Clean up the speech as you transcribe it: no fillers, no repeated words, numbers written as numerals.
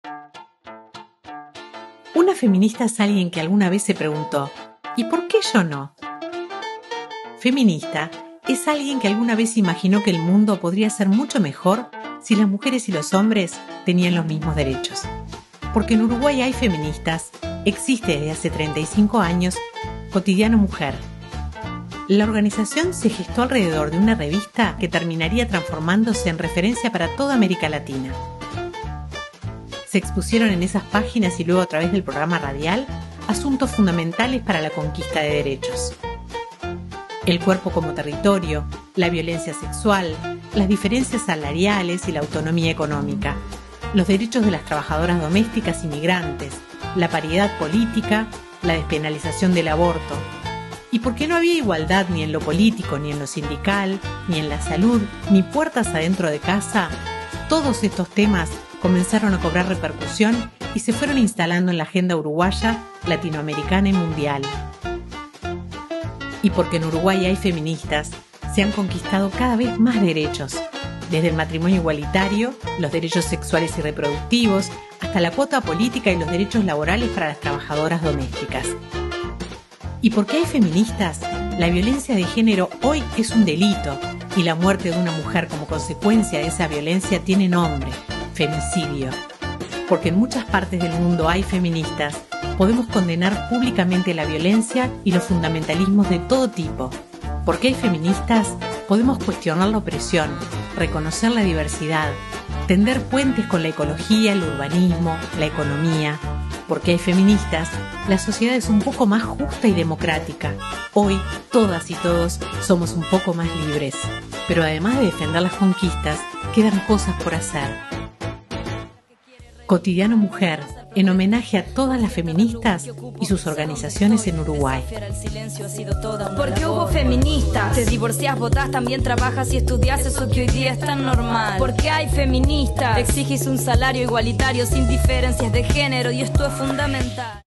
Una feminista es alguien que alguna vez se preguntó, ¿y por qué yo no? Feminista es alguien que alguna vez imaginó que el mundo podría ser mucho mejor si las mujeres y los hombres tenían los mismos derechos. Porque en Uruguay hay feministas, existe desde hace 35 años Cotidiano Mujer. La organización se gestó alrededor de una revista que terminaría transformándose en referencia para toda América Latina. Se expusieron en esas páginas y luego a través del programa radial asuntos fundamentales para la conquista de derechos. El cuerpo como territorio, la violencia sexual, las diferencias salariales y la autonomía económica, los derechos de las trabajadoras domésticas y migrantes, la paridad política, la despenalización del aborto. Y porque no había igualdad ni en lo político, ni en lo sindical, ni en la salud, ni puertas adentro de casa, todos estos temas comenzaron a cobrar repercusión y se fueron instalando en la agenda uruguaya, latinoamericana y mundial. Y porque en Uruguay hay feministas, se han conquistado cada vez más derechos, desde el matrimonio igualitario, los derechos sexuales y reproductivos, hasta la cuota política y los derechos laborales para las trabajadoras domésticas. Y porque hay feministas, la violencia de género hoy es un delito y la muerte de una mujer como consecuencia de esa violencia tiene nombre: femicidio. Porque en muchas partes del mundo hay feministas, podemos condenar públicamente la violencia y los fundamentalismos de todo tipo. Porque hay feministas, podemos cuestionar la opresión, reconocer la diversidad, tender puentes con la ecología, el urbanismo, la economía. Porque hay feministas, la sociedad es un poco más justa y democrática. Hoy, todas y todos somos un poco más libres. Pero además de defender las conquistas, quedan cosas por hacer. Cotidiano Mujer, en homenaje a todas las feministas y sus organizaciones en Uruguay. Porque hubo feministas, te divorcias, votás, también trabajas y estudias eso que hoy día es tan normal. Porque hay feministas, exigís un salario igualitario sin diferencias de género y esto es fundamental.